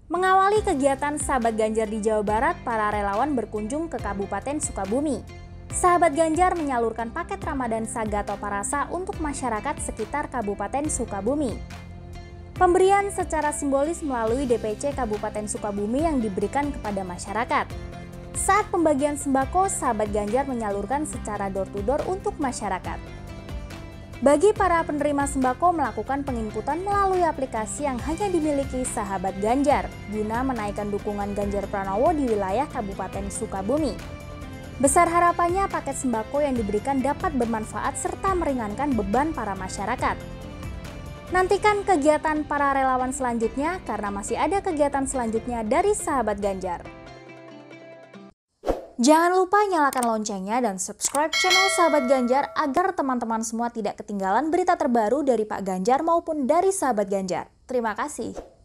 Mengawali kegiatan Sahabat Ganjar di Jawa Barat, para relawan berkunjung ke Kabupaten Sukabumi. Sahabat Ganjar menyalurkan paket Ramadan Sagato Parasa untuk masyarakat sekitar Kabupaten Sukabumi. Pemberian secara simbolis melalui DPC Kabupaten Sukabumi yang diberikan kepada masyarakat. Saat pembagian sembako, Sahabat Ganjar menyalurkan secara door-to-door untuk masyarakat. Bagi para penerima sembako, melakukan penginputan melalui aplikasi yang hanya dimiliki Sahabat Ganjar guna menaikkan dukungan Ganjar Pranowo di wilayah Kabupaten Sukabumi. Besar harapannya paket sembako yang diberikan dapat bermanfaat serta meringankan beban para masyarakat. Nantikan kegiatan para relawan selanjutnya karena masih ada kegiatan selanjutnya dari Sahabat Ganjar. Jangan lupa nyalakan loncengnya dan subscribe channel Sahabat Ganjar agar teman-teman semua tidak ketinggalan berita terbaru dari Pak Ganjar maupun dari Sahabat Ganjar. Terima kasih.